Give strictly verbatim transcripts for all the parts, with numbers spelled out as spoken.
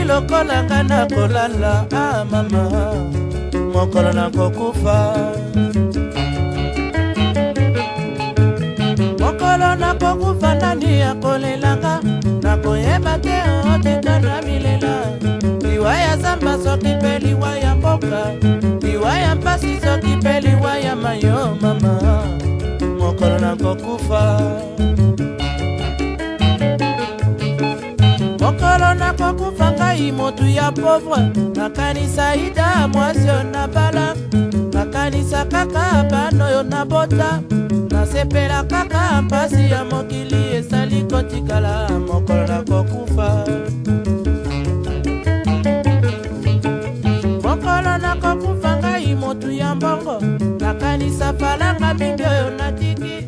lokola kana kolala ah mama mokolo na kokufa mokolo na kokufa nani akolelanga nakoyeba te otika na milela liwa ya zamba soki pe liwa ya mboka liwa ya mpasi soki pe liwa ya mayo mama mokolo na kokufa mokolo na kokufa ngai motu ya pauvre nakanisa ida mwasio na bala nakanisa kaka bano yo na bota nasepela kaka mpasi ya mokili esali kotikala mokolo na kokufa mokolo na kokufa ngai motu ya mbongo nakanisa falanga mingi oyo natiki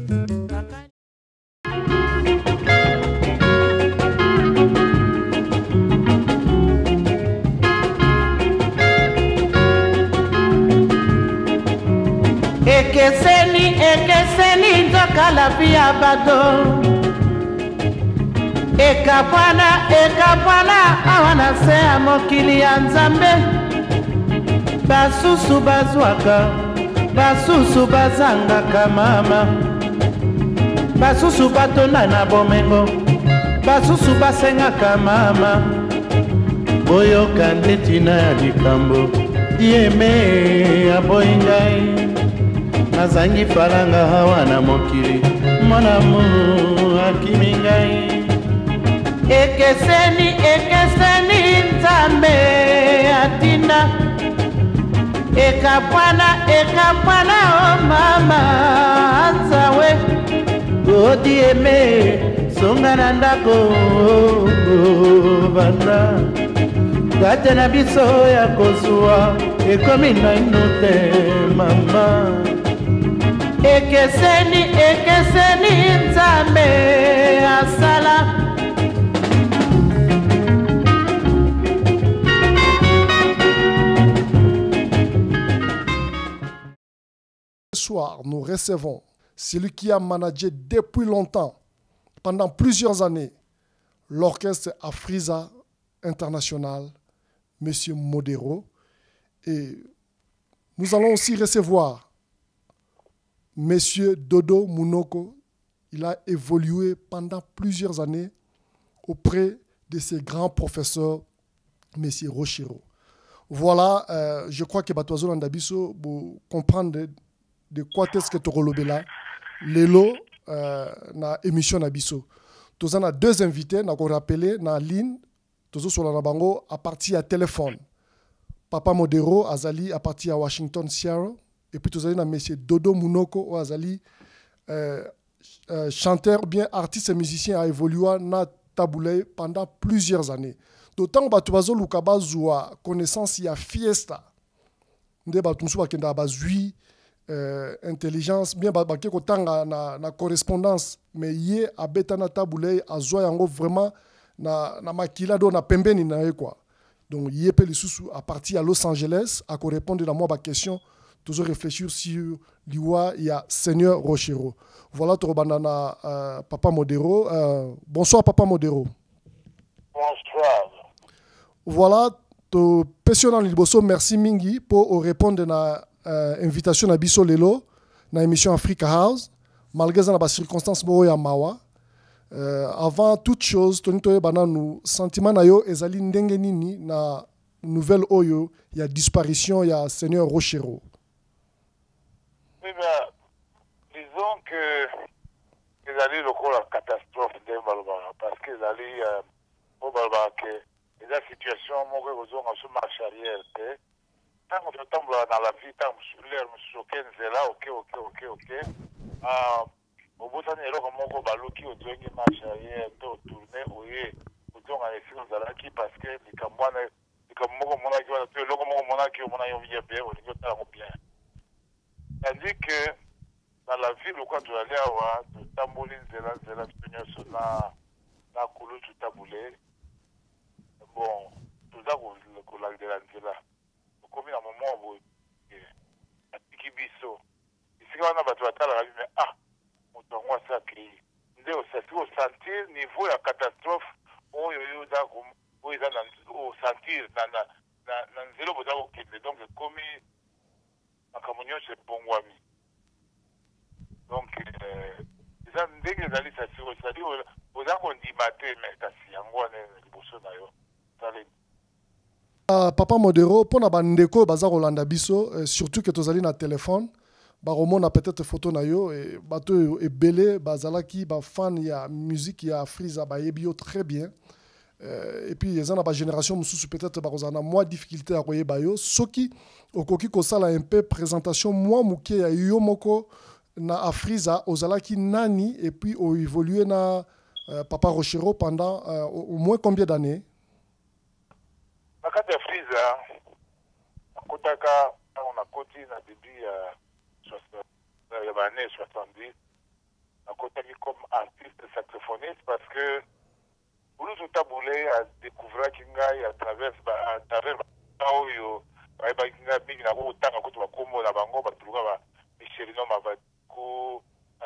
ekeseni ekeseni nzoka lapi ya bato ekapwana ekapwana awa na se ya mokili ya nzambe basusu bazwaka basusu bazangaka mama basusu batonda na bomengo basusu basengaka mama boyoka nde ntina ya likambo yeme aboyi ngai nazangi falanga hawa na mokili monamu akimi ngai ekeseni ekeseni nzambe atinda ekapwana ekapwana o mama anzawe odi eme songa na ndako banda kate na biso ya kozuwa ekomi naino te mama ekeseni ekeseni nzambe asala Ce soir, nous recevons celui qui a managé depuis longtemps, pendant plusieurs années, l'orchestre Afriza International, M. Modero. Et nous allons aussi recevoir M. Dodo Munoko. Il a évolué pendant plusieurs années auprès de ses grands professeurs, M. Rochero. Voilà, euh, je crois que Batoazo Landabiso, pour comprendre de, de quoi est-ce que tu relobes là, Lelo, euh, na émission Nabiso. Nous avons deux invités, nous avons rappelé, na ligne, nous avons sur bango à partir à téléphone. Papa Modero, Azali, à partir à Washington, Seattle. Et puis nous avons M. Dodo Munoko, Azali, euh, euh, chanteur, bien artiste et musicien, a évolué na Taboulé pendant plusieurs années. D'autant que tu as Lukaba Zoua, connaissance, il y a fiesta. Nous avons zui intelligence, bien baké kotanga na na correspondance, mais yé a betana Taboulé a zoa yango vraiment na na makila do na pembeni na quoi. Donc yé pe les sous à partir à Los Angeles à répondre à moi ma question, toujours réfléchir sur l'iwa il y a Seigneur Rochero. Voilà to banana euh, Papa Modero. Euh, bonsoir Papa Modero. Bonsoir. Voilà, to question en liboso, merci mingi pour répondre à l'invitation à biso lelo na émission Africa House malgré ça na circonstances bo ya mawa. Euh, avant toute chose, toni toye bana nous sentiment na yo ezali ndenge nini na nouvelle oyo ya disparition ya Seigneur Rochero. Oui, ben, disons que ezali lokola catastrophe de balba parce que ezali euh, au balba que la situation moko kozonga so marche arrière te tango totambola na la vie tango l'air mosusu nzela ok ok ok ok ah obosani eloko moko baluki ozongi marche arrière te otourne oye ozonga na esika ozalaki parce que likambo wana likambo moko omonaki wana to eloko moko omonaki omona yo ye bien olingi otalango bien tandis que dans la vie lokola tozali awa totamboli nzela nzela biso nyonso na na kulutu tabule. Bon, tout ça, vous l'avez dit là. Comme il y a un moment où il y a un petit biseau. Ici, on a battu la table, mais ah, on doit ça créer. Nous devons sentir niveau de la catastrophe. Oh, yo, yo, d'accord. oyo eza au sentir na nzela boza kokende donc ekomi makambo nyonso ebongwami donc eza ndenge ezali sasiro cetadire oza kondima te me kasi yango wana liboso na yo salemi. Uh, papa Modero mpona bandeko baza kolanda biso eh, surtout que tozali na téléphone baromona peut-être photo na yo et bato ebele bazalaki ba fan ya musique ya Afriza bayebi yo très bien euh, et puis eza na ba génération mususu peut-être bakozana na moins difficulté à koyeba yo soki okoki kosala un peu présentation moi muke ya yo moko na Afriza ozalaki nani et puis o évolué na euh, papa Rochero pendant euh, au moins combien d'années? Nakati ya Afriza nakotaka on a koti na début ya ya bannée soixante-dix nakotaki comme artiste saxophoniste parce que Buluzu Tabule a découvert kingai à travers à travers oyo bayebaki kingai mingi na kotanga kuti bakombo na bango batuluka ba Michelino Mavako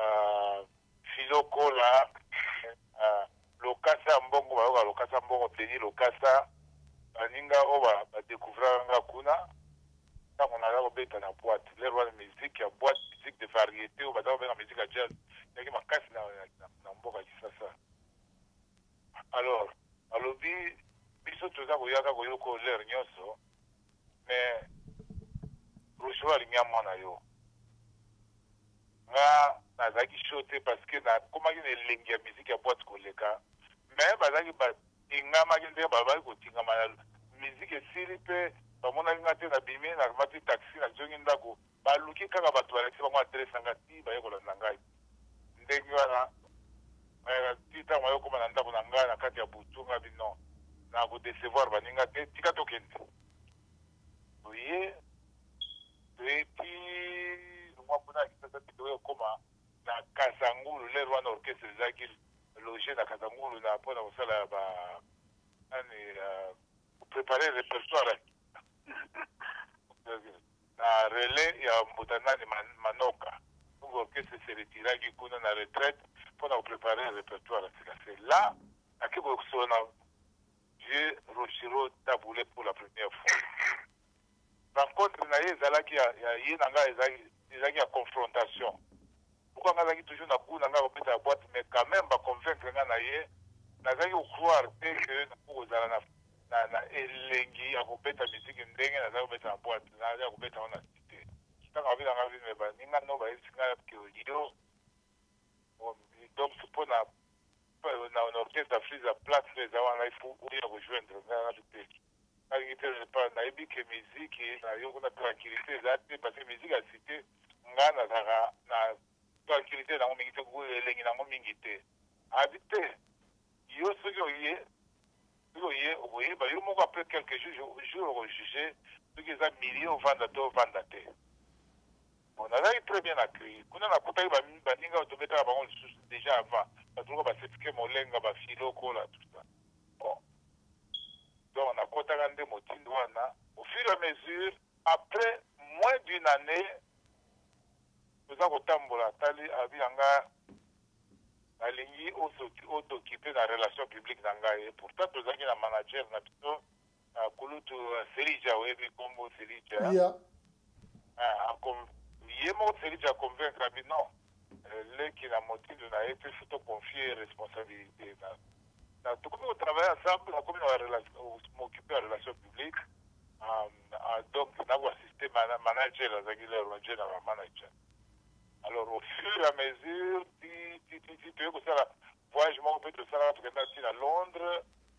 Filokola Lokasa Mbongo bayoka Lokasa Mbongo Teni Lokasa baninga oba badécouvrir nga kuna ntango naza kobeta na boîte lero wana musique ya boîte musique de variété oyo baza kobenga musique ya jazz yaki makasi na mboka kisasa. Alors alobi biso toza koyaka koyoka olere nyonso mais Rochero alingi mwana yo nga nazalaki sho te parce que nakomaki na elengi ya musique ya boîte koleka mais bazalaki batingamaki nde babaki kotingama na musique esili mpe bamonaki nga te na bimi namati taxi nazongi ndako baluki kaka bato balakisi bango adresanga ti baye kolanda ngai ndenge wana ti ntango baye okoma na ndako na ngai na kati ya butu nga bino na kodecevoir baninga te tika tokende toye toyeti longwa mpona ya kisasa ti toye okoma na Kasangulu lero wana orchestre ezalaki loge na Kasangulu na mpona kosala ba ani préparer le répertoire na relais ya Mbotanani Manoka donc orchestre se retiraki kuna na retraite mpona préparer le répertoire. C'est là aki kosona Dieu Rochero Tabule pour la première fois. Rencontre na ye ezalaki ya ye na ngai ezalaki ya confrontation. Pourquoi nga azalaki toujours na kuna nga kobeta ya boîte mais quand même baconvaincre nga na ye nazalaki kokroire te ke nakozala na na na elengi ya kobeta musique ndenge nazalaki kobeta na boîte nazalaki kobeta wana cité ntango abina nga vime baninga no bayebisi nga ke yo donc mpo na na orchestre Afriza place eza wana ifo oya kojoindre nga na te nalingi te nayebi ke musique nayo na tranquillité eza te parce que musique ya cité nga nazalaka na tranquillité nango mingi te elengi nango mingi te abi te yo soki oye oye okoyeba yo moko après quelques jours jour okojuge soki eza milieu ovanda te ovanda te. Bon nazalaki très bien accueilli kuna nakutaki baninga oyo tobetaka bango lisusu déjà avant batuluka bacertifike molenga bafilokola tout ça. Bon donc nakotaka nde motindo wana au fur et à mesure après moins d'une année toza kotambola tali abiyanga alingi otokipe na relation publique na ngai pourtant tozalaki na manager na biso kulutu Selija oyebi kombo Selija ye moko Selija aconvaincre abi non leki na motindo na ye te faut toconfier responsabilité tokomi kotravaille ensemble nakomi na m'occupe ya relation publique donc nakoassiste manager azalaki lero manager na manager. Alors au fur et à mesure ti ti ti tu que ça voyage mon peu de ça tu es à Londres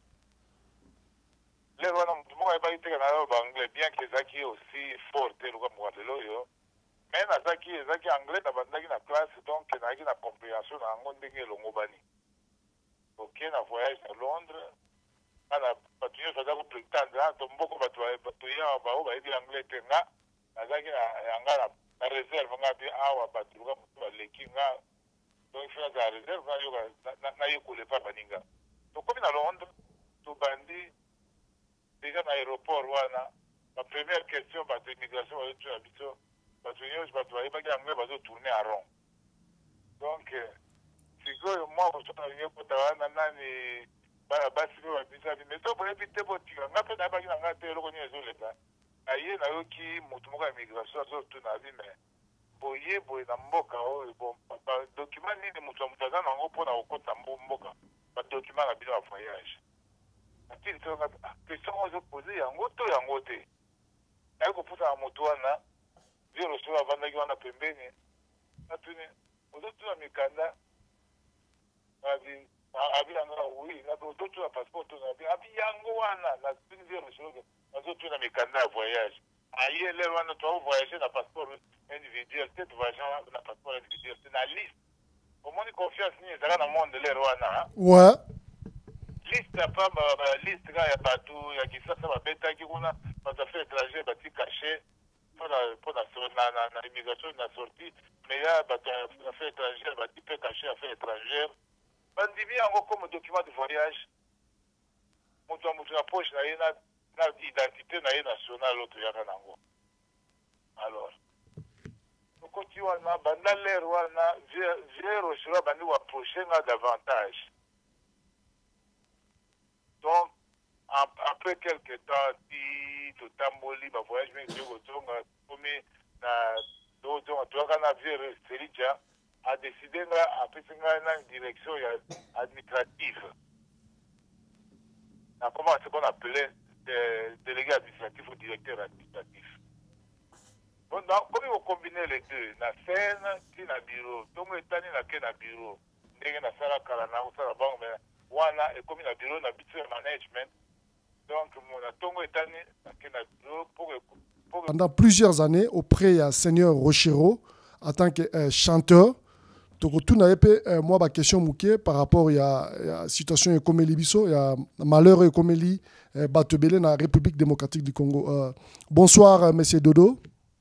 les wana mtu mmoja ba iteka na ba anglais bien que zaki aussi fort le comme moi yo mais na zaki zaki anglais na bandaki na classe donc na ki na compréhension na ngonde ke longo bani OK na voyage à Londres ana patio ça doit prétendre to mboko batu batu ya ba ba idi anglais tenga na zaki anga na réserve nga bi awa batuluka mutu baleki nga donc fina za réserve nga yoka na yekole pa baninga donc comme na Londres to bandi déjà na aéroport wana la première question bato immigration bazo tu habito bato nyonso bato bayebaki anglais bazo tourner à rond donc sikoyo moi kosona lingi kota wana nani bana basi pe babisa mais to boyebi te botika nga mpe nayebaki na nga te eloko nini ezoleka aye nayoki motu moko ya migration azotuna abi me boye boye na mboka oyo badocument nini moto ya moto aza nango mpona kokota mboka badocument na bino ya voyage atili tonga question ozopose yango to yango te naye kopusa na moto wana viro solo avandaki wana pembeni natuni ozotuna mikanda abi abiyanga oui nazotuna passeport tonabi abi yango wana natuni viro solo nazotuna mikanda ya voyage aye lelo wana to voyager na passeport individuel te voyager na passeport individuel te na liste omoni confiance ni ezala na monde lelo wana ouais liste apa ba liste ka ya bato ya kisasa babetaki kuna bato affaire étranger bati caché mpona mpona na na immigration na sortie mais ya bato affaire étrangère bati mpe caché affaire étrangère bandimi yango comme document de voyage moto ya moto na poche na ye na na identité na ye nationale oyo toyaka nango alors okoti wana banda lere wana vie rochero bandi koapproche nga davantage donc après quelque temps ti totamboli bavoyage mingi toyo kotonga komi na totonga toyaka na vie selidja adeside nga apesi ngai na direction ya administrative nakoma ce qu'on appelait délégué administratif ou directeur administratif. Bon, donc, comme vous combinez les deux, la scène, qui na bureau, donc vous êtes na qui na bureau, ndenge na sala kalana ou sala banque, mais wana et comme na bureau na bureau management, donc mon tongo est na qui na bureau pour pour pendant plusieurs années auprès de Seigneur Rochero en tant que euh, chanteur. Donc, tout n'a pas euh, moi ma question mouké par rapport à la situation de Komeli Bisso, il y a malheur de Komeli euh, Batebele dans la République démocratique du Congo. Euh, bonsoir, euh, monsieur Dodo.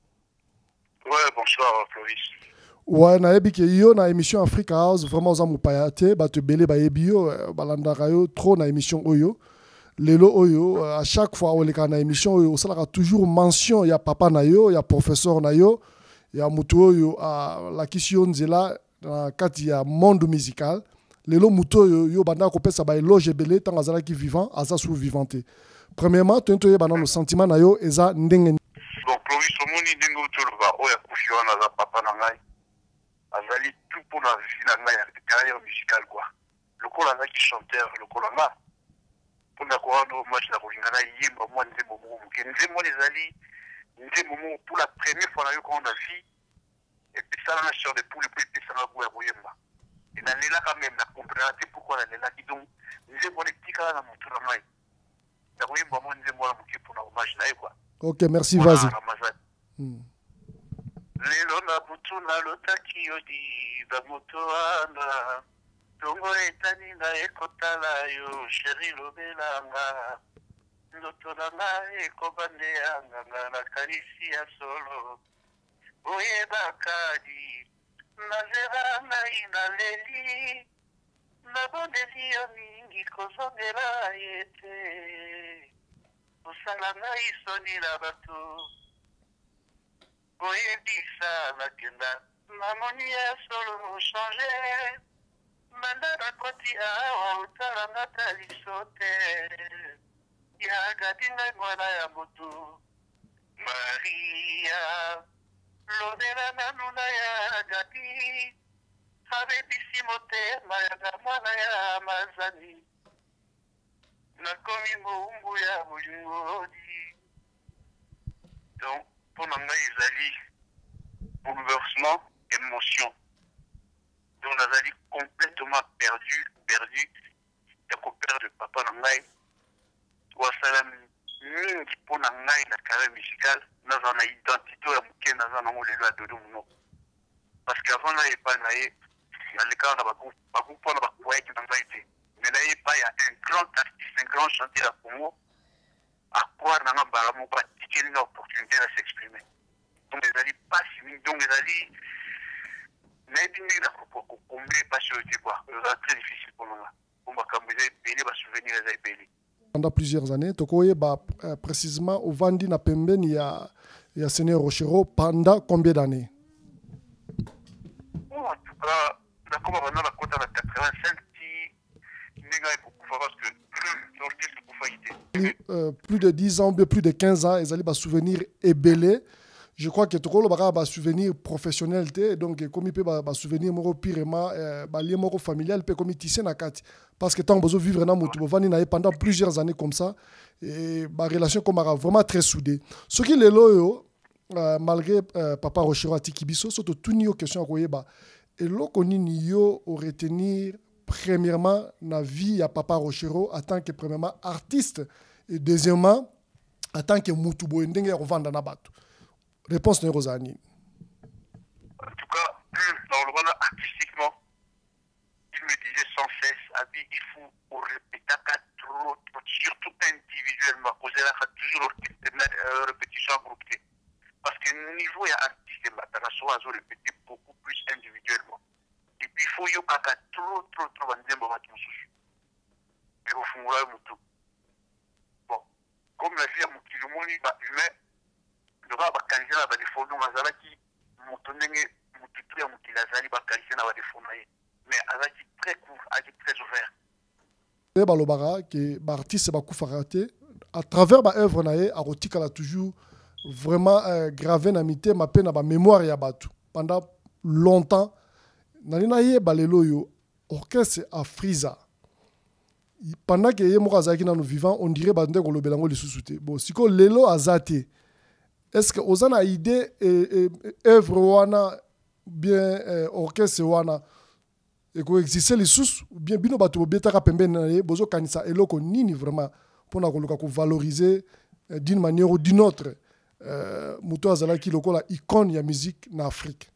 Ouais, bonsoir, Clovis. Ouais, na yebi ke yo na émission Africa House vraiment za mupayate Batebele ba yebi yo balandaka yo trop na émission oyo. Lelo oyo à chaque fois oleka na émission oyo osalaka toujours mention ya papa na yo, ya professeur na yo, ya mutu oyo a la kisio nzela na kati ya monde musical lelo muto yo, yo banda kopesa ba eloge belé tant azala ki vivant aza sous vivante premièrement tento ye bana no sentiment na yo eza ndenge donc Clovis omoni ndenge utoloba oya kufiwa na za papa na ngai azali tout pour la vie na ngai ya carrière musicale quoi le col azali ki chanteur le col nga pour na quoi no match na kolingana yimba moi nzembo mo muke nzembo ezali nzembo mo pour la première fois na yo quand on a vu et puis ça la sur des poules et puis ça va goûter boyemba et dans les là quand même la comprendre pourquoi la là qui donc nous bon petit cas na mutu na mai na boyemba mo nzembo la muke pour na hommage na quoi ok merci vas-y hmm. Lelo na butu na lotaki odi ba moto ana tongo etani na ekotala yo chéri lobelanga ndoto na ngai ekobande yanga na kanisi ya solo oye bakadi nazera ngai naleli nabondeli yo mingi kozongela ye te osala ngai soni na bato oyebisa nakenda namoni ya solo change manda nakoti awa otala ngata liso te yagadi ngai mwana ya motu maria lobela nanu na ya gadi abebisi motema yanga mwana ya mazani nakomi moumbu ya bolingodi donc pour na ngai ezali bouleversement émotion donc nazali complètement perdu perdu ya koperdre papa na ngai wasala mingi mpo na ngai na carrière musicale naza na identité ya moke naza nango lelo ya dodo monoko parce que avant nayepa na ye nalekaka na bagroupe mpona bapoete na ngai te mais nayepa ya un grand artiste un grand chanteur ya Congo akroire na nga mbala moko atikeli na opportunité na s'exprimer donc ezali pasi mingi donc ezali nayebi ndenge na kokombe pasi oyo te quoi eza très difficile mpo na nga po makambo eza ebele basouvenir eza ebele pendant plusieurs années tokoyeba euh, précisément ovandi na pembeni ya ya Seigneur Rochero pendant combien d'années? Oh, en tout cas nakoma bana bakota na quatre-vingt-cinq ti ndenge aye kokufa parce que plus de dix ans, bien plus de quinze ans, ils allaient souvenir ébélé. Je crois que tout le monde a un souvenir professionnel, donc comme il peut un souvenir pire, un familial, comme il tisse na kati. Parce que tant que vivre dans le pendant plusieurs années comme ça, et ma relation comme vraiment très soudée. Ce qui est là, malgré Papa Rochero Atikibiso, c'est tout une question à quoi et là qu'on y a retenir premièrement la vie à Papa Rochero en tant que premièrement artiste et deuxièmement en tant que mutubo ndenge ya kovanda na bato. Réponse de Rosani. En tout cas, dans le monde artistiquement, il me disait sans cesse, Abi, il faut répéter trop, trop, surtout individuellement, causer la toujours répétition groupée. Parce que niveau artiste, il faut répéter beaucoup plus individuellement. Et puis il faut y avoir trop, trop, trop, trop, trop, bon, comme la vie à Moukilumoni, humain, le gars va qualifier la défaut, donc Azala qui montonné Moutitou et Moukilazali va qualifier la défaut, mais Azala qui très court, très ouvert. Et balobara que l'artiste va koufarate à travers ma œuvre nae a rotika la toujours vraiment euh, gravé na mité ma peine na mémoire ya batu pendant longtemps nani na ye balelo yo orchestre à Friza pendant que ye moko azaki nanu vivant on dirait bande ko lobelango lisusu te bon siko lelo azate est-ce que ozana idée et œuvre wana bien euh, orchestre wana et ko exister lisusu ou bien bino bato betaka pembeni na ye bozo kanisa eloko nini vraiment pour na koluka ko valoriser euh, d'une manière ou d'une autre euh, muto azalaki lokola icône ya musique na Afrique.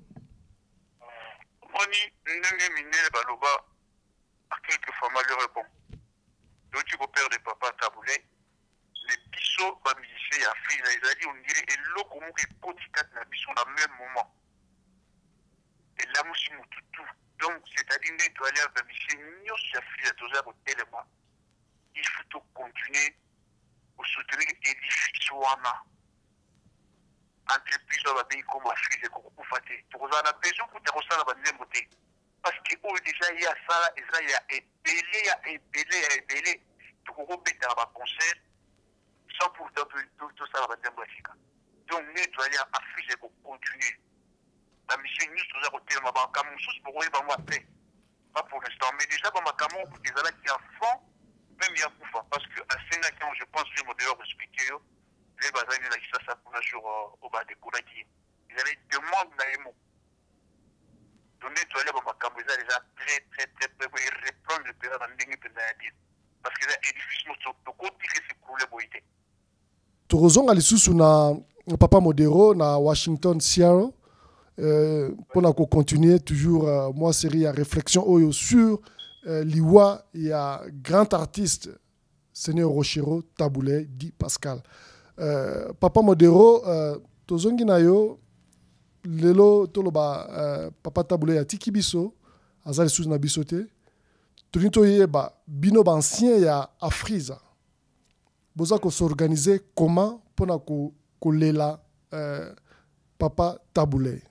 Moni ndenge minele baloba à quelques fois malheureux bon. Donc tu père de Papa Taboulé les biso ba musiciens ya Afrique ils a dit on dirait eloko mo ke kotika na biso na même moment. Et là mo si mututu donc c'est-à-dire que tu aller ba musiciens nyos ya Afrique toza ko telema. Il faut continuer au soutenir l'édifice wana. Entreprise va bien comme Afrique comme vous faites. Pour vous en besoin pour te ressentir la bonne beauté. Parce que oh déjà il y a ça, il y a ébélé, il y a ébélé, il y a ébélé. Tu peux remettre à un concert sans pourtant tout ça va bien beauté. Donc nettoyer Afrique pour continuer. La mission nous tous à côté de ma banque, comme sous pour voir moi après. Pas pour l'instant, mais déjà dans ma camon pour des alliés qui en font, même il y a Koufa parce que à Sénégal je pense que je vais vous expliquer. Les bazars là qui ça pour un jour au bas de Kouraki ils allaient demander naïmo donc nettoyer bon ma cambo ils déjà très très très très ils reprendre le terrain dans l'ingé pendant parce que l'édifice nous tout côté que c'est coulé boité Torozonga lisusu na Papa Modero na Washington Seattle euh, pour na continuer toujours euh, moi série à réflexion oyo sur euh, liwa il y a grand artiste Seigneur Rochero Taboulé dit Pascal. Euh, Papa Modero, euh, tozongi na yo lelo toloba euh, Papa Taboulé ya tiki biso azali sous na biso te tonito yeba bino ba ancien ya Afriza boza ko s'organiser comment pona ko kolela euh, Papa Taboulé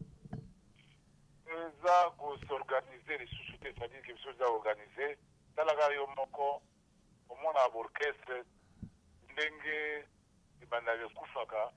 za ko s'organiser les sociétés c'est-à-dire que biso za organiser talaga yo moko omona orchestre ndenge bandage kufaka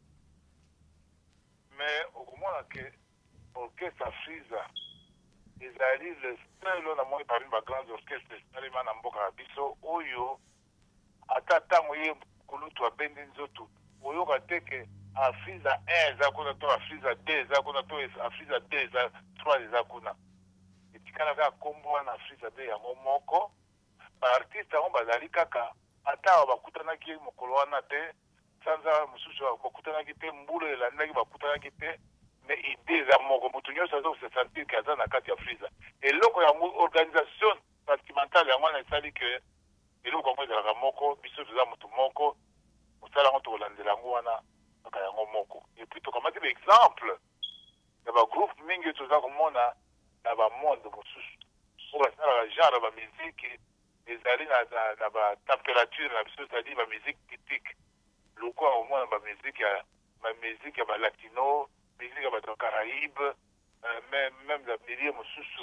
mais au moment que orchestre Friza ezali le seul na moi parmi ma grande orchestre tellement na mboka biso oyo ata tango ye kulutu abendi nzoto oyo kateke Afriza un eza kuna to Afriza deux eza kuna to Afriza deux eza trois eza kuna etikala ka kombo na Afriza deux yango moko ba artiste yango bazali kaka ata bakutanaki mokolo wana te sanza mususu bakutanaki te mbula elandaki bakutanaki te mais idée za moko moto nyonso azo se sentir que aza na kati ya Friza eloko ya organisation sentimentale yango wana esali ke eloko yango ezalaka moko biso toza moto moko mosala yango tokolandela yango wana kaka yango moko et puis tokamati baexemple ya bagroupe mingi toza komona na bamonde mosusu oyo basalaka genre bamusike ezali na batempérature na biso c'est-à-dire bamusike critique loko omona bamusike ya bamusike ya balatino musique ya bato ya Caraïbe même la milieu mosusu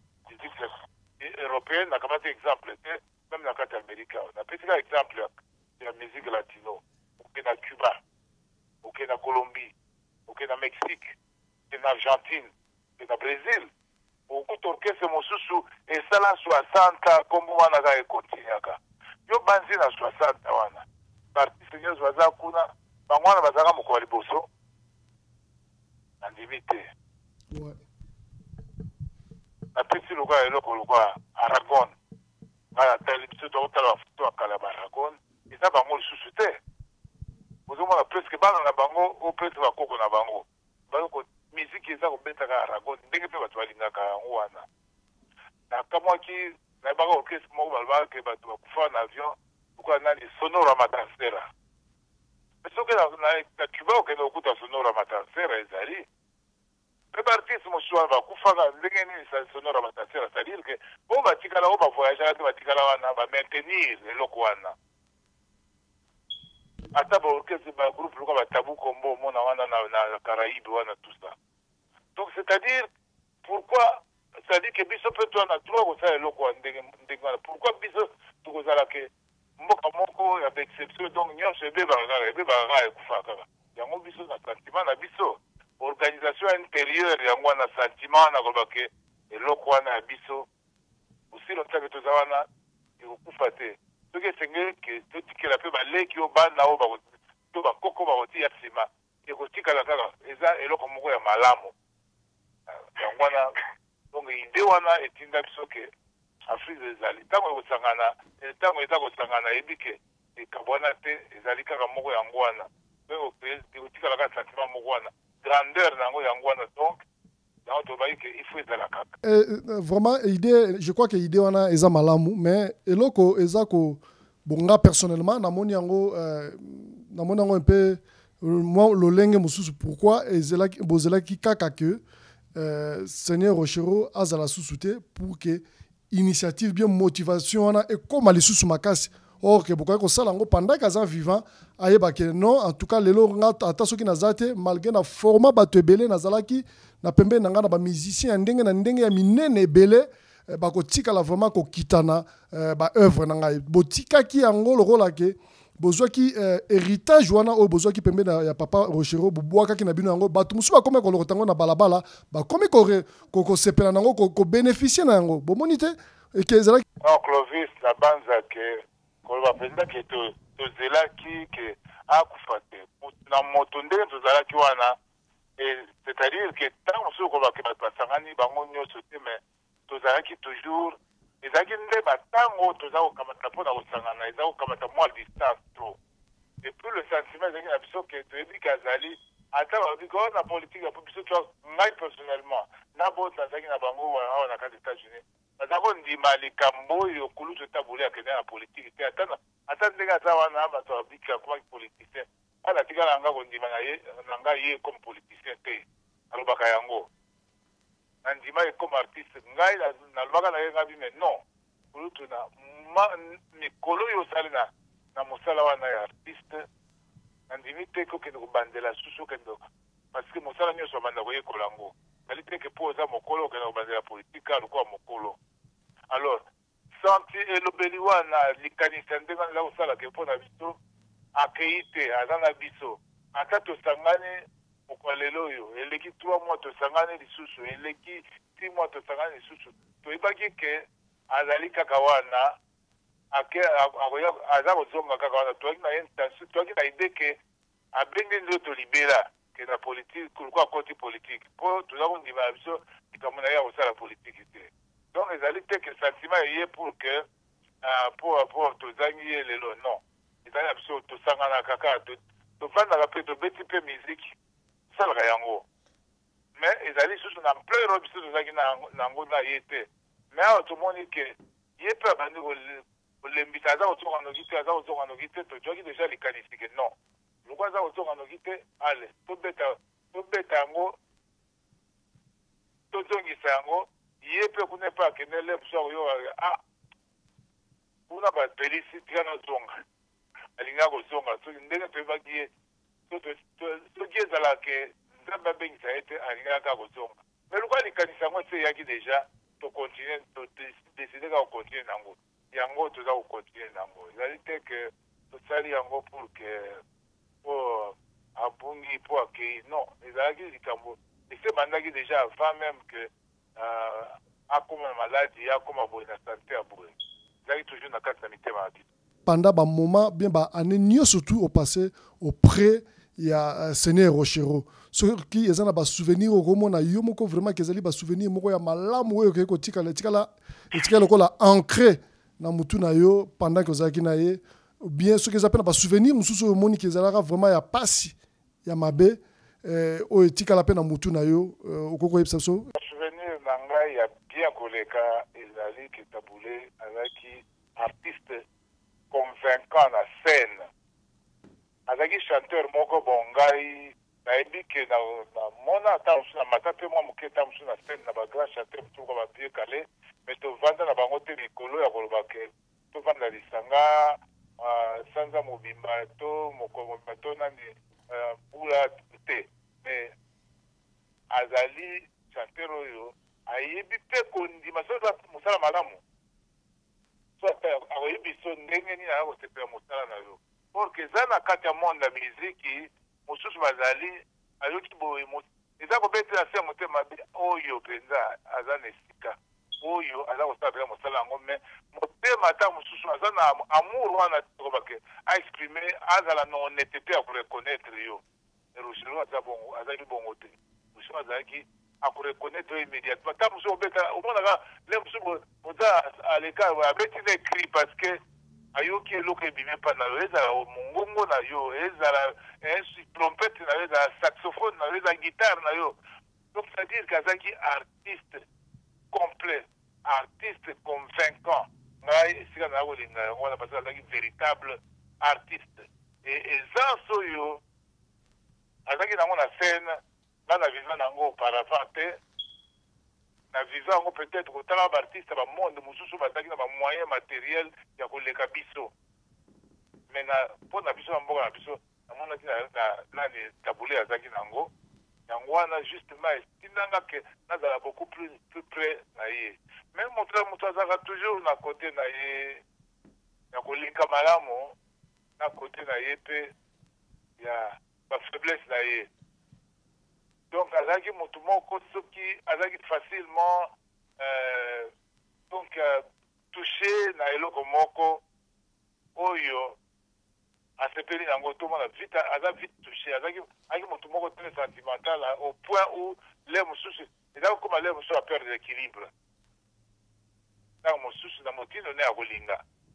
musique européenne nakamati exemple te même na kati ya Amerika napesika exemple la musique latino. Ok na Cuba, ok na Colombie, ok na Mexique, ok na Argentine, ok na Brésil. Beaucoup d'orchestres mosusu et ça la soixante comme wana ga continuaka. Yo banzi na soixante wana. Parti seigneurs baza kuna bangwana bazaka moko liboso. Andimité. Ouais. La petite loga eloko loga Aragon. Ngala tali biso to tala foto akala Aragon. Et ça bango lisusu te. Bozomona presque bana na bango o presque bakoko na bango. Bango musique eza kobetaka Aragon ndenge mpe bato balingaka yango wana na kamwaki na baka orchestre moko balobaka bato bakufa na avion lokola nani Sonora Matancera soki na Cuba okende okuta Sonora Matancera ezali mpe baartiste mosusu wana bakufaka ndenge nini Sonora Matancera c'est-à-dire ke oyo batikala oyo bavoyageaka te batikala wana bamaintenir eloko wana ata baorchestre bagroupe lokola batabu kombo omona wana na Caraïbe wana tout ça. Donc c'est-à-dire pourquoi c'est-à-dire que biso peut on a trois ko ça eloko ndenge ndenge pourquoi biso tukozala ke mboka moko ya exception donc nyonso ebe bangaka ebe bangaka ekufa kaka yango biso na sentiment na biso organisation intérieure yango wana sentiment na koloba ke eloko wana ya biso aussi longtemps que toza wana ekokufa te soki esengeli ke totikela mpe baleki oyo bana oyo to bakoko bakotia nsima ekotikala kaka eza eloko moko ya malamu yango wana donc ide wana etinda biso ke Afrique ezali ntango ekosangana ntango eza kosangana yebi ke likambo wana te ezali kaka moko yango wana ekotikala kaka sentiment moko wana grandeur na yango yango wana donc yango tobaki ke il faut ezala kaka vraiment idée je crois que idée wana eza malamu mais eloko eza ko bonga personnellement namoni yango euh, namoni yango un peu moi lolenge mosusu pourquoi ezelaki bozelaki kaka que euh, Seigneur Rochero azala sous-souté pour que initiative bien motivation wana et comme ali sous makasi or que beaucoup ko sala ngo pendant qu'azan vivant ayeba que non en tout cas lelo ngata ata soki nazate malgré na format batebele nazalaki na pembe nanga na ba musicien ndenge na ndenge ya minene belé bako tika la vraiment ko kitana ba œuvre nanga botika ki yango lokola ke bozwa ki euh, héritage wana o bozwa ki pembe na ya papa Rochero bubwaka ki na bino yango batu musu ba kome ko lokotango na balabala ba kome ko ko ko sepela nango ko, ko bénéficier na yango bomoni te et que zela non Clovis la banza ke ko ba penda ke to to zela ki ke akufate na moto ndenge to zela ki wana et c'est-à-dire que tant musu ko ba ke ba sangani bango nyoso te mais to zela ki toujours ezaki nde batango toza kokamata mpona kosangana eza kokamata mwa distance trop et puis le sentiment ezalaki na biso ke toyebi ke azali ata balobi ko na politique ya po biso to ngai personnellement na bota azalaki na bango awa na kati États-Unis baza kondima likambo oyo kulutu etaboli akende na politike te ata ndenge aza wana bato babiki akomaki politicien ana tikala nanga kondima na ngai ye comme politicien te alobaka yango nandima ye comme artiste ngai nalobaka na ye ngabi mais non kulutu na mikolo oyo osali na na mosala wana ya artiste nandimi te kokende kobandela susu okende parce que mosala nyonso babanda koyekola yango nali te ke mpo oza mokolo okende kobandela politique lokola mokolo alors santi elobeli wana likanisa ndenge eza kosala ke mpo na biso akei te aza na biso ata tosangani mokolo lelo oyo eleki trois mois tosangani lisusu eleki six mois tosangani lisusu toyebaki ke azali kaka wana aza kozonga kaka wana toyaki na ye intention toyaki na ide ke abengi nzoto libela ke na politique koluka akoti politique mpo toza kondima na biso likambo na ye ya kosala politique te donc ezali te ke sentiment eye pour que po tozangi ye lelo non ezali na biso tosangana kaka tofandaka mpe tobeti mpe musique tosalaka yango mais ezali susu na mpleur oyo biso tozalaki nango na ye te mais awa tomoni ke ye mpe abandi kolembisa aza kozonga noki te aza kozonga noki te tozwaki deja likanisi ke non loko aza kozonga noki te ale tobeta tobeta yango tozongisa yango ye mpe kuna mpe akende le biso akoyoka ah kuna bapelisi tika nazonga alinga kozonga soki ndenge toyebaki ye soki ezala ke nzambe abengisa ye te alingaka kaka kozonga mais loko alikanisa yango te eyaki deja tocontinue todeside kaka kocontinue nango yango toza kocontinue nango ezali te ke tosali yango pour que pour abungi pour accueillir. Non, ezalaki likambo ese bandaki déjà avant même que akoma maladie akoma boye na santé ya boye ezalaki toujours na kati na mitema ya biso. Pendant un moment, bien bah, année surtout au passé auprès il y a Seigneur Rochero. Ce qui est un souvenir au roman na yomoko vraiment que zali ba souvenir moko ya malamu oyo ke ko tikala tikala tikala ko la ancré na mutu na yo pendant que zaki na ye bien ce que j'appelle ba souvenir mususu au moni que zalaka vraiment ya pasi ya mabe euh o tikala pe na mutu na yo okoko yebisa so souvenir na ngai ya bien koleka ezali ke tabule avec artiste convaincant na scène. Azaki chanteur moko bongai na ebike na na mona ta na matape mo moketa msu na scène na ba grand chanteur tout ko ba bien calé mais to vanda na bango te likolo ya koloba ke to vanda lisanga sanza mobimba to moko to nani pula te mais azali chanteur oyo ayebi pe kondi masoza musala malamu akoyebi so ndenge nini akosepela mosala na yo porque eza na kati ya monde ya miziki mosusu bazali ayoki boye eza kobetela se motema oyo mpenza aza na esika oyo aza kosala pela mosala yango me motema ata mosusu aza na amour wana tokobake aexprime azala na honnêteté ya koreconnaitre yo Rochero azalaki bongo te Rochero azalaki akoreconnaitre yo immédiatement ta mosusu obeta omonaka le mosusu moza aleka abeti na écrit parce que ayoki eloko ebimi mpa na yo ezala mongongo na yo ezala trompette na yo ezala saxophone na yo ezala guitare na yo donc c'est à dire que azalaki artiste complet artiste convaincant ngai esika na kolinga yango wana parce que azalaki véritable artiste et essence oyo azalaki nango na scène nga na vivant nango auparavant te na vivant yango peut-être kotala baartiste ba monde mosusu bazalaki na bamoyen matériel ya koleka biso mais na mpo na biso na mboka na biso namonaki nani tabule azalaki nango yango wana justement esindanga ke nazala beaucoup plus plus près na ye mais moto moto azalaka toujours na côté na ye ya kolinga malamu na côté na ye mpe ya bafaiblesse na ye. Donc azalaki moto moko soki azalaki facilement euh, donc euh, touché na eloko moko oyo asepeli nango tomona vite aza vite touché azalaki azalaki moto moko très sentimental au point où les mosusu ezalaki koma les mosusu a perdre l'équilibre ntango mosusu na motindo ne ya kolinga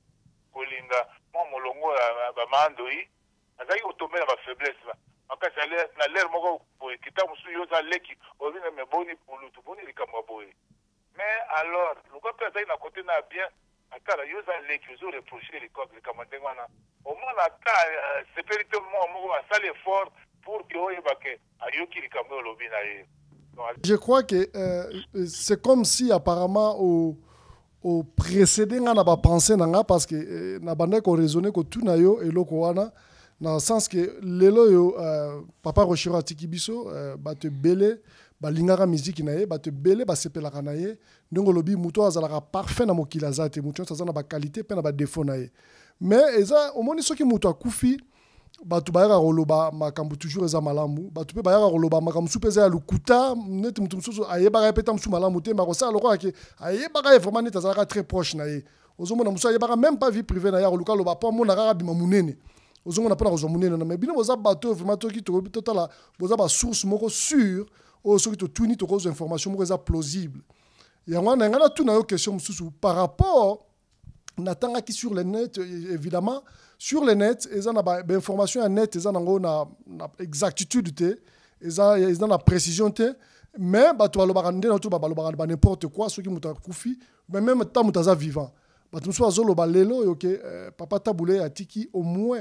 kolinga mwa molongo ya bamandoi azalaki kotomela bafaiblesse makasi na lere moko boye kita mosusu yo oza leki olinga me boni pulutu boni likambo ya boye mais alors lokwa mpe azalaki na kote na bien atala yo oza leki ozo reproche likambo ndenge wana omona ata sepeli te moko moko asali effort pour ke oyeba ke ayoki likambo oyo olobi na ye. Je crois que euh, c'est comme si apparemment au au précédé nga na ba pensée nanga parce que euh, na banda ko raisonner ko tout na yo eloko wana dans le sens que lelo yo euh, papa Rochero atiki biso euh, ba te belé ba lingaka musique na ye ba te belé ba sepelaka na ye ndongo lobi muto azalaka parfait na mokila zate muto azana ba qualité pe na ba défaut na ye mais eza omoni soki muto akufi batu bayaka koloba makambo toujours eza malamu batu pe bayaka koloba makambo supe eza ya lukuta neti mutu mususu ayebaka peta musu malamu te makosala lokola ke ayebaka ye vraiment neti azalaka très proche na ye ozomona musu ayebaka même pas vie privée na ye akoluka loba po amona kaka bima munene ozomona mpona kozwa munene na me bino boza bato vraiment toki totala boza basource moko sûre oyo soki totuni tokozwa information moko eza plausible yango wana yanga na tuna yo question mosusu par rapport natangaki sur le net évidemment sur le net eza na ba information ya net eza nango na, na exactitude te eza eza na précision te mais bato balobaka nde na to balobaka ba n'importe quoi soki mutu akufi mais même tant mutu aza vivant bato mosusu azoloba lelo oyo ke euh, papa Tabule atiki au moins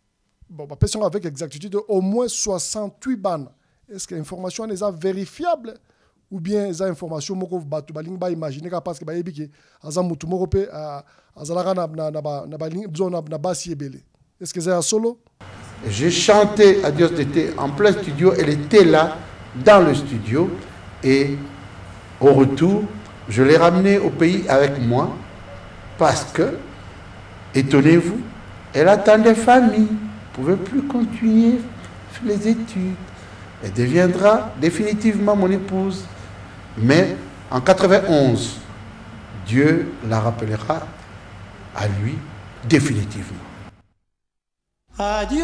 bon ba question avec exactitude au moins soixante-huit ban est-ce que information eza vérifiable ou bien eza information moko bato balingi ba imaginer ka parce que ba yebi ke aza mutu moko pe azalaka na na na ba na ba zone na basi ebele est-ce que c'est solo? J'ai chanté à Dios d'été en plein studio, elle était là dans le studio et au retour je l'ai ramenée au pays avec moi parce que étonnez-vous Elle attendait famille, ne pouvait plus continuer les études. Elle deviendra définitivement mon épouse. Mais en quatre-vingt-onze, Dieu la rappellera à lui définitivement. Adios,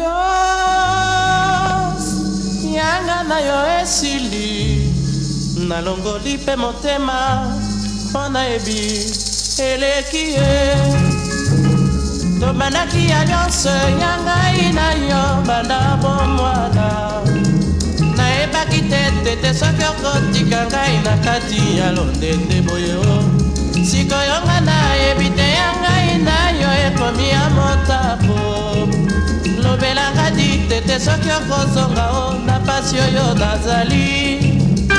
yanga na yo esili, nalongoli pe motema, pona ebi eleki ye. Tomanaki alliance yanga ina yo banda bomwana. Naebaki tete te soki okotika ngai na kati ya londende boye o. Sikoyo nga nayebi te yanga ina yo ekomi ya motako. Lobelanga dikte te soki okozonga o na pasi oyo nazali.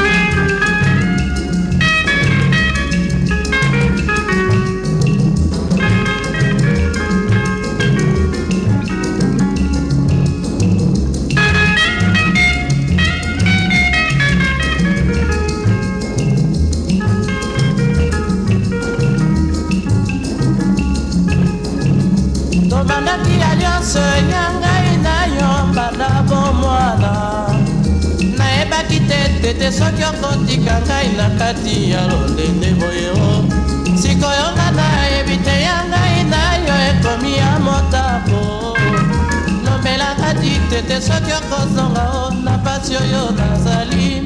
Tobandaki alliance yanga ina yo banda bomwana. Naebaki tete te soki okotika ngai na kati ya londende boye o. Sikoyo nga nayebi te yanga ina yo ekomi ya motako. Lobelanga dikte te soki okozonga o na pasi oyo nazali.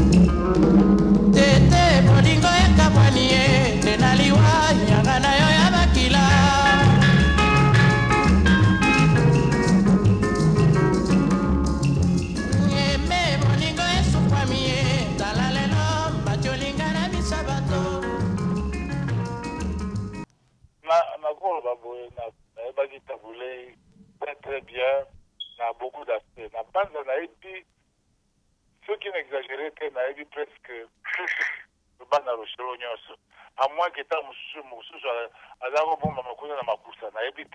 Tete bolingo ekabwani ye te naliwa yanga na yo ya bakila. Très très bien, dans beaucoup d'aspects. Dans la bande, on a dit, ceux qui n'exagéraient pas, on a dit presque le bande à l'Ochero Nyonso. À moins que tu aies un moussou, à la rebond, ma cousine à ma cousine, on a évité,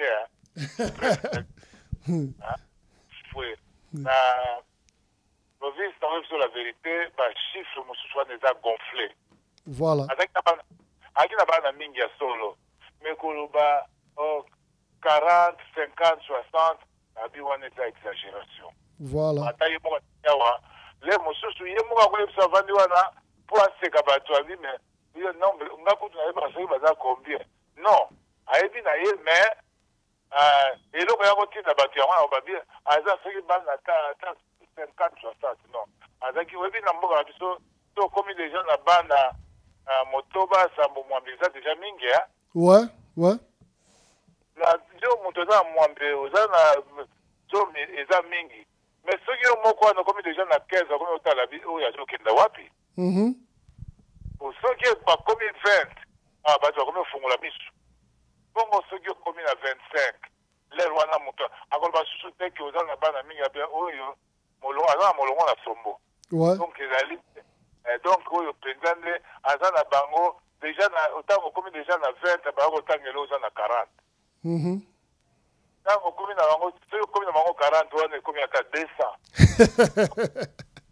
hein. Oui. Na Lovis, sur la vérité, bah, chiffre, moussou, soit déjà gonflé. Voilà. Avec la bande, avec la bande à Mingia solo. Mais Koloba, oh, quarante, cinquante, soixante, abi wana eza exagération. Voilà. Ata ye moko yawa, le mosusu ye moko akoyebisa vandi wana po aseka bato abi me yo non nga kutu nayeba soki baza combien. Non, ayebi na ye mais eloko ya kotinda bato yango na babi aza soki bana ata cinquante, soixante, non. Azaki oyebi na mboka na biso to okomi déjà na bana motoba sambo mwambe eza déjà mingi hein. Ouais, ouais. La ndio moto za mwambe oza na zomi eza mingi mais soki yo moko wana komi deja na quinze akomi otala bi oyo azokenda wapi Mhm. soki bakomi vingt ah bato bakomi ofungola miso bongo soki okomi na vingt-cinq lelo wana moto akoloba susu te ke oza na bana mingi abe oyo molongo aza na molongo na sombo Ouais. donc ezali donc oyo mpenza nde aza na bango deja na otango okomi deja na vingt bakotangela oza na quarante. Mhm. Ntango komi na bango soki komi na bango quarante wana ekomi ata deux cents.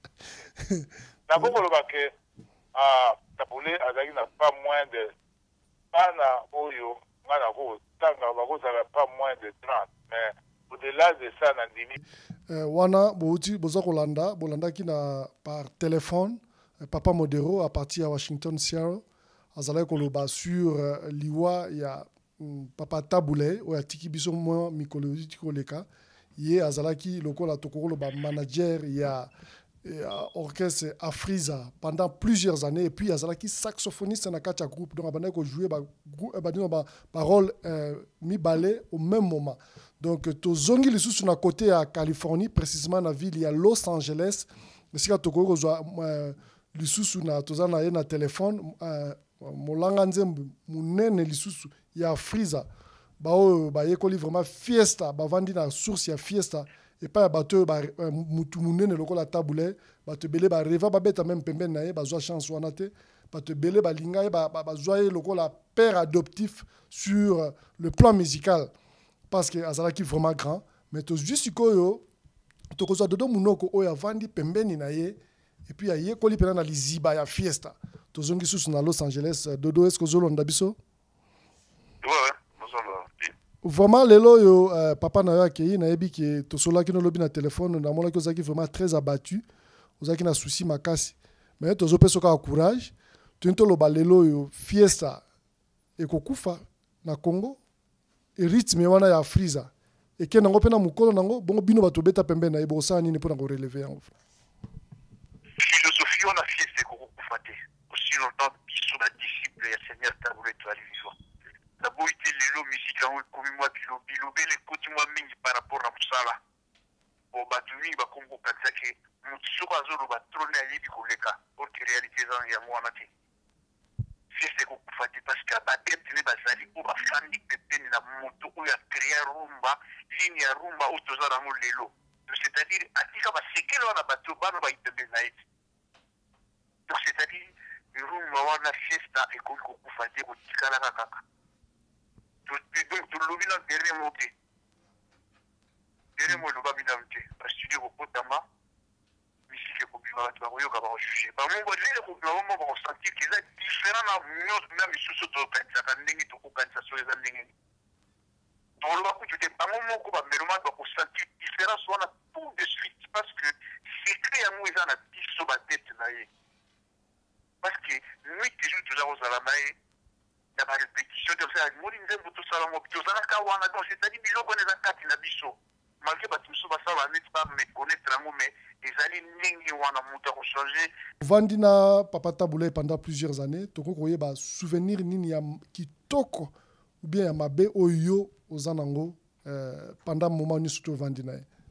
Nakokoloba ke Tabule azali na pas moins de bana oyo nga nakotanga bakozala pas moins de trente mais au-delà de ça na ndimi wana bouti boza kolanda bolandaki na par téléphone Papa Modero à partir à Washington Seattle azalaki koloba sur uh, liwa ya um, Papa Tabule oyo atiki biso mwa mikolo tikoleka ye azalaki lokola tokolo ba manager ya ya orchestre Afriza pendant plusieurs années et puis azalaki saxophoniste na kacha groupe donc abandaki ko jouer ba ba dino ba parole euh, mi ballet au même moment donc tozongi lisusu na côté à Californie précisément na ville ya Los Angeles esika tokoko kozwa uh, lisusu na tozana ye na téléphone uh, molanga nzembo munene lisusu ya Afriza bao ba yekoli vraiment fiesta bavandi na source ya fiesta et pas bateau ba mutu munene lokola Tabule bato belé ba reva ba beta même pembe na ye bazwa chance wana te bato belé ba linga ba bazwa ye lokola père adoptif sur le plan musical parce que azalaki vraiment grand mais to juste koyo to kozwa dodo munoko oya vandi pembeni na ye et puis ya yekoli pena na liziba ya fiesta to zongi susu na Los Angeles dodo est-ce que zolo ndabiso ouais ouais vraiment lelo yo euh, papa na yo akei na yebi ke tosolaki no lobi na téléphone na mona ki ozaki vraiment très abattu ozaki na souci makasi mais tozopesa ka courage tinto loba lelo yo fiesta ekokufa na Congo e rythme wana ya Afriza et ke nango pena mukolo nango bongo bino bato beta pembe na yebo sa nini pona ko relever yango philosophie on a fiesta ekokufa te aussi longtemps biso na disciple ya Seigneur Tabule to ali vivant la boité lelo musique en comme moi bilobi lobele koti moi mingi par rapport à musala o batumi ba Congo katsake mutsuka zolo ba trône ali bikoleka pour que réalité za ya mwana te fiesta ekokufa te parce que ba tête ne bazali ko ba fandi pepeni na moto o ya créer rumba ligne ya rumba o tozala mo lelo c'est-à-dire atika ba sekelo na bato bano ba itebe na eti donc c'est-à-dire rumba wana fiesta ekokufa te ko tikala kaka donc tolobi na derrière monté derrière mo loba binamte ba studio ko potama musique ko biwa ba ko yoka ba juger ba mo bodile ko biwa mo ba sentir que c'est différent na nyos na misusu to pensa ka ndingi to ko kansa so eza ndingi to lo ba ku te ba mo ko ba meroma ba ko sentir différence wana tout de suite parce que secret ya mo eza na biso ba tête na ye parce que nuit toujours toujours aux alamai na ba répétition de ça moni nzembo to sala mo to sala ka wana donc c'est-à-dire biloko na kati na biso malgré ba tout so ba sala net pas me connaître ngo mais ezali ndenge wana muta ko changer Vandina papa Tabule pendant plusieurs années toko koye ba souvenir nini ya kitoko ou bien ya mabe oyo ozanango euh, pendant moment ni surtout Vandina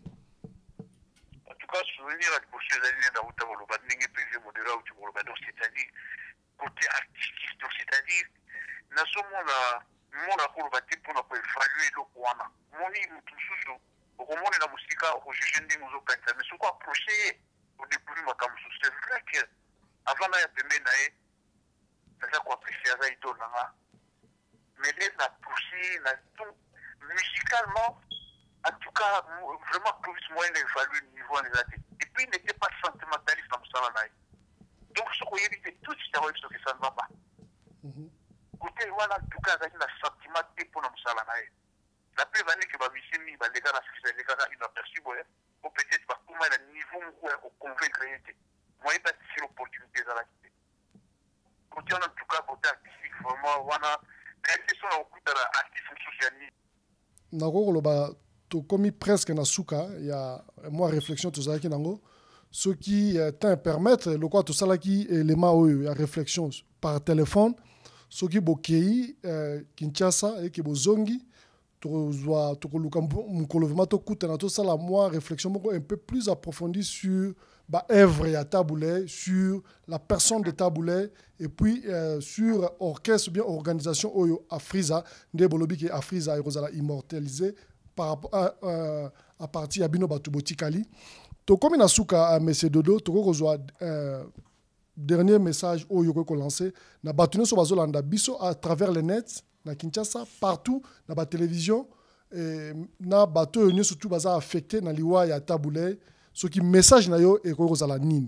en tout cas souvenir à pour ces années dans uta ko ba ndenge pese modéra ou tu ko ba donc c'est-à-dire côté artistique donc c'est-à-dire na somo na mona ko ba te pona ko évaluer le kwana moni mutu susu ko moni na musika ko jende muzo kanta mais soko approcher au début ma comme c'est vrai que avant na ya pembe na e ça ko apprécier ça idole na mais les na pousser na tout musicalement en tout cas vraiment plus moyen d'évaluer le niveau des athées et puis il n'était pas sentimentaliste dans ça là donc ce qu'on évite tout c'est vrai que ça ne va pas côté voilà en tout cas il y a un sentiment pour nous ça là la plus vanille que va misimi va les gars la les gars ils aperçu ou peut-être pas comment le niveau au convaincre moi il pas si l'opportunité dans la cité côté en tout cas côté artistique vraiment voilà c'est son au coup de l'artiste socialiste nako loba to komi presque na suka ya moi réflexion to zaki nango ce qui t'en permettre le quoi tout ça là qui élément oyo ya réflexion par téléphone soki bokei euh, Kinshasa et que bozongi tozwa tokoluka mukolo vraiment tokutana tosala moi réflexion moko un peu plus approfondie sur ba œuvre ya Tabule, sur la personne de Tabule et puis euh, sur orchestre bien organisation oyo Afriza nde bolobi ke Afriza ekozala immortalisé par rapport à, euh, à partir ya bino batu botikali to komi na suka à monsieur Dodo to kozwa euh, dernier message au yoko ko lancé na batuno so bazolanda biso à travers les nets na Kinshasa partout na ba télévision et na bato yo surtout baza affecté na liwa ya Tabule ce qui message na yo e ko kozala nini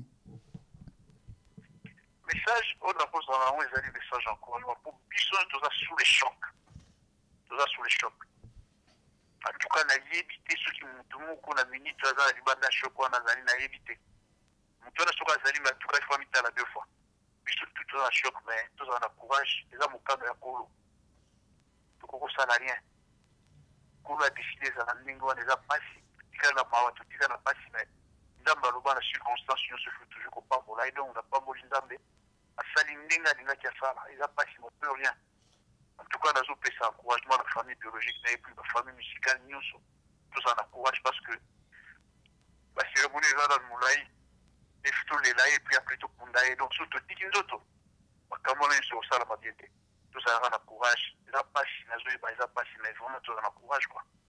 message on a posé dans les années message encore pour biso tout ça sous les chocs tout ça sous les chocs en tout cas na éviter ce qui mutumu ko na minute za libanda choc on a zali na éviter mutu na soka zali ma tout cas fois mitala deux fois biso tout ça choc mais tout ça na courage les amu kama ya kolo to ko ça n'a rien kolo a décidé ça na ningo on les a passé tika na mawa to tika na passé mais ndamba lo bana circonstance yo se fait toujours ko pas volai donc on n'a pas moli ndambe asali ndinga dinga kia sala ils a passé mon peu rien en tout cas nazo pesa encouragement la famille biologique et puis la famille musicale nyonso tout ça na courage parce que la cérémonie là dans le moulai et tout les là et puis après tout kundae donc surtout tiki ndoto comment les sur ça la matière tout ça na courage ils a passé nazo ils a passé mais vraiment tout ça na courage quoi